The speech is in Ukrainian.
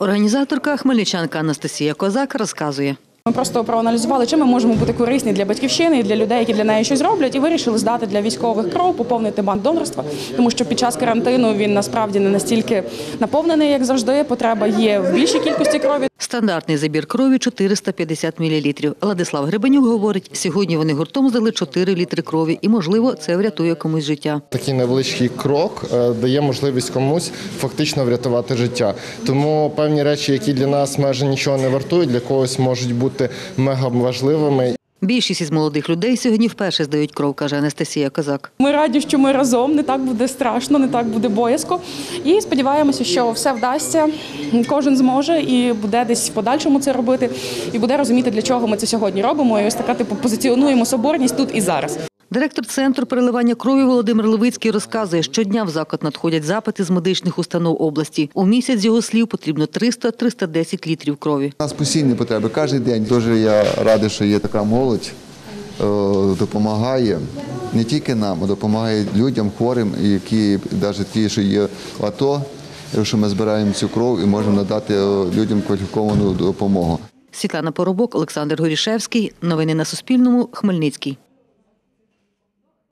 Організаторка, хмельничанка Анастасія Козак, розказує. Ми просто проаналізували, чим ми можемо бути корисні для батьківщини і для людей, які для неї щось роблять, і вирішили здати для військових кров, поповнити банк донорства, тому що під час карантину він насправді не настільки наповнений, як завжди. Потреба є в більшій кількості крові. Стандартний забір крові – 450 мл. Владислав Гребенюк говорить, сьогодні вони гуртом здали 4 літри крові і, можливо, це врятує комусь життя. Такий невеличкий крок дає можливість комусь фактично врятувати життя. Тому певні речі, які для нас майже нічого не вартують, для когось можуть бути мега важливими. Більшість із молодих людей сьогодні вперше здають кров, каже Анастасія Козак. Ми раді, що ми разом, не так буде страшно, не так буде боязко. І сподіваємося, що все вдасться, кожен зможе і буде десь в подальшому це робити, і буде розуміти, для чого ми це сьогодні робимо. І ось така позиціонуємо соборність тут і зараз. Директор Центру переливання крові Володимир Левицький розказує, щодня в заклад надходять запити з медичних установ області. У місяць, з його слів, потрібно 300-310 літрів крові. У нас постійні потреби. Кожен день дуже я радий, що є така молодь, допомагає не тільки нам, а допомагає людям, хворим, які навіть ті, що є в АТО, що ми збираємо цю кров і можемо надати людям кваліфіковану допомогу. Світлана Поробок, Олександр Горішевський. Новини на Суспільному. Хмельницький.